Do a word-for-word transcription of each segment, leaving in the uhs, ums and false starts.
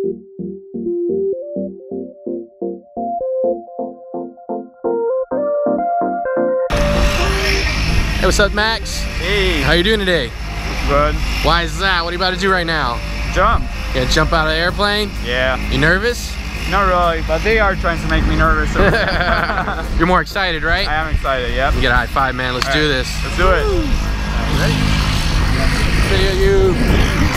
Hey, what's up, Max? Hey. How you doing today? Good. Why is that? What are you about to do right now? Jump. You gonna jump out of the airplane? Yeah. You nervous? Not really, but they are trying to make me nervous. You're more excited, right? I am excited, yep. You get a high five, man. Let's All do right, this. Let's do it. Ready? See you.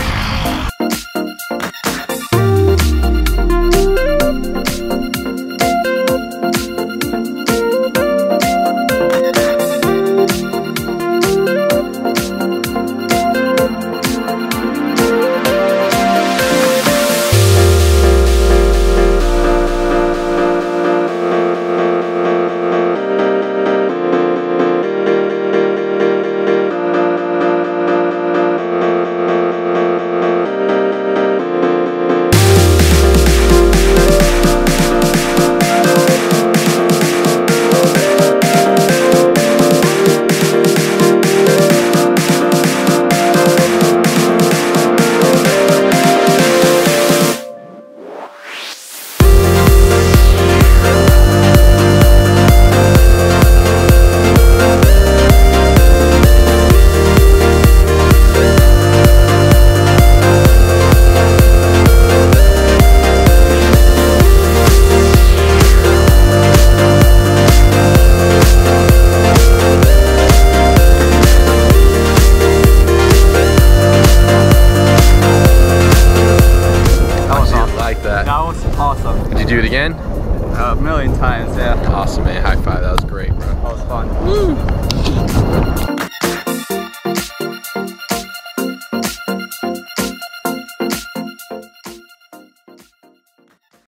That was awesome. Did you do it again? A million times, yeah. Awesome, man. High five. That was great, bro. That was fun. Woo.